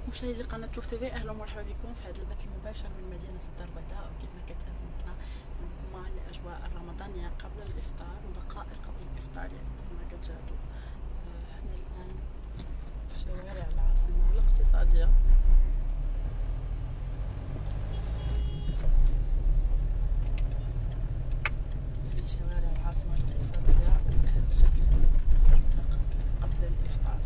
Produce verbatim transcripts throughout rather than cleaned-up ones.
مشاهدي قناة شوف تيفي، اهلا ومرحبا بكم في هذا البث المباشر من مدينة الدار البيضاء. وكيف ما كتشاهدوا معنا مع الاجواء الرمضانية قبل الافطار ودقائق قبل الافطار. يعني كيف ما كتشاهدوا احنا الان في شوارع العاصمة الاقتصادية. يعني شوارع العاصمة الاقتصادية بهذا الشكل قبل الافطار.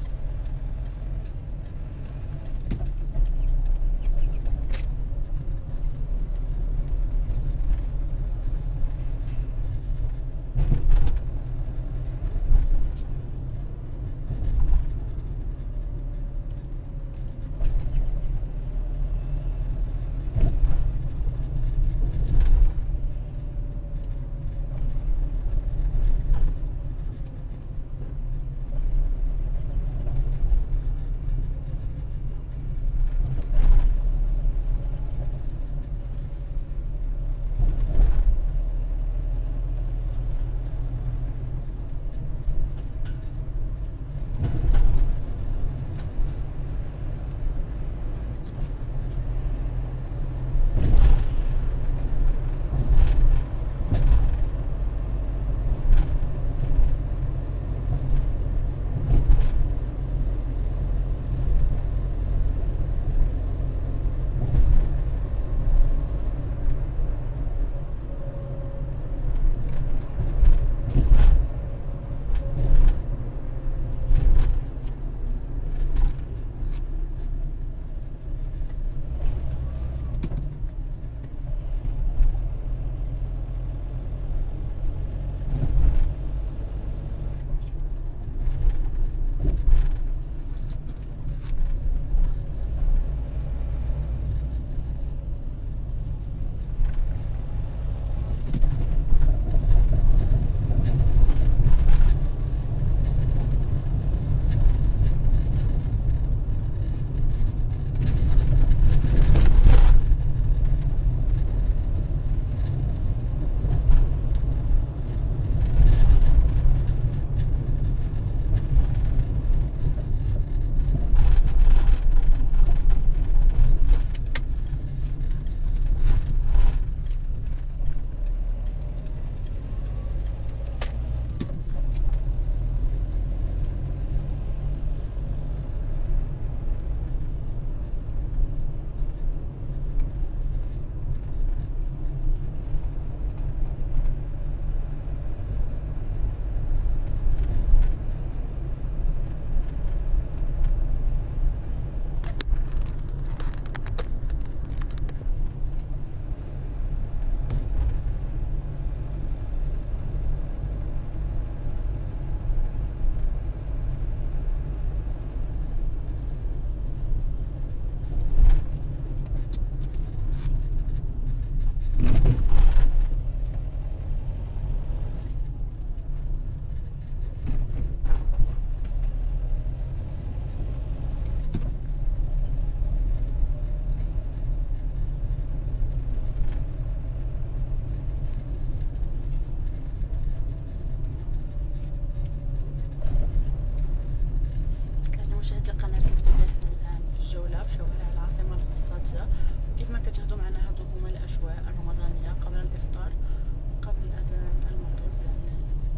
مشاهدي قناة شوف تيفي، احنا الآن في الجولة في شوارع العاصمة الاقتصادية. وكيف ما كتشاهدوا معنا هادو هما الأجواء الرمضانية قبل الإفطار وقبل أذان المغرب. يعني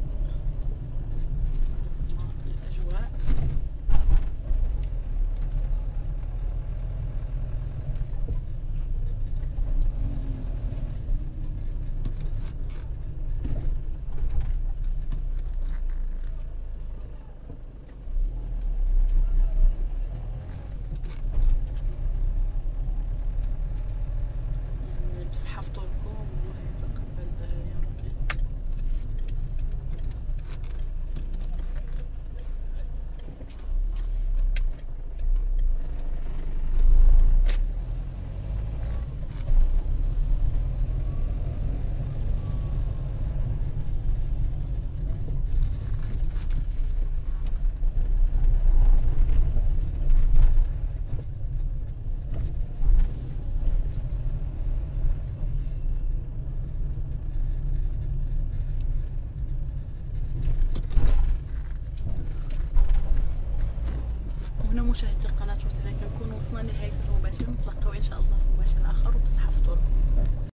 هما الأجواء. بصحة فطوركم والله يتقبل يا ربي. وهنا مشاهدي القناه وصلنا كنكونوا وصلنا لنهايه المباشر. نتلاقاو ان شاء الله في مباشر اخر وبصحه فطور.